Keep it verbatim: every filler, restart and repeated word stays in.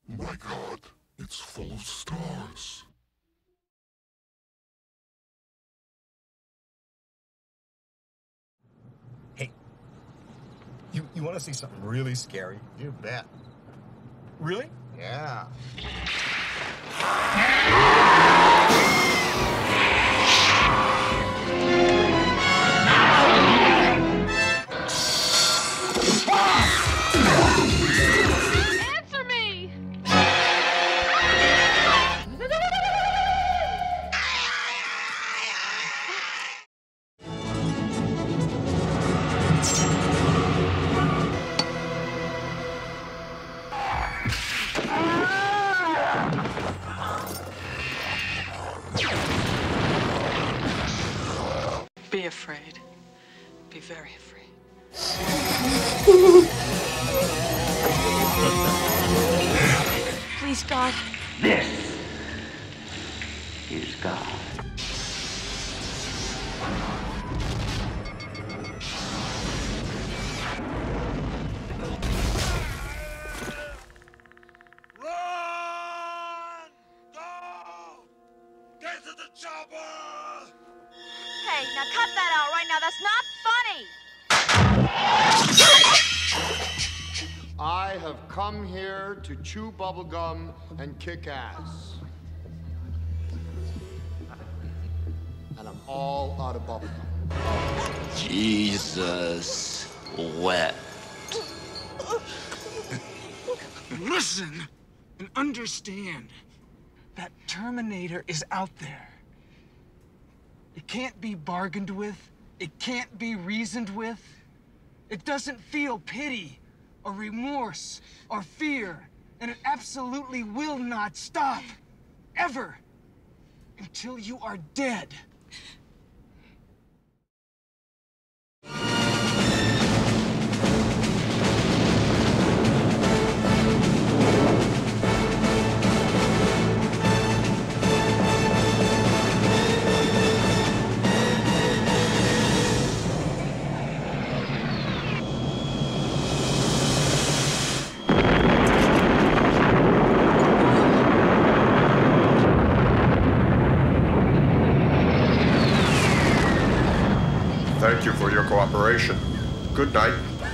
My God, it's full of stars. Hey, you, you want to see something really scary? You bet. Really? Yeah. Answer me! Be afraid. Be very afraid. Please, God. This is God. Run! Go! Get to the chopper! Hey, now cut that out right now. That's not funny. I have come here to chew bubblegum and kick ass. And I'm all out of bubblegum. Jesus wept. Listen and understand that Terminator is out there. It can't be bargained with. It can't be reasoned with. It doesn't feel pity or remorse or fear, and it absolutely will not stop, ever, until you are dead. Thank you for your cooperation. Good night.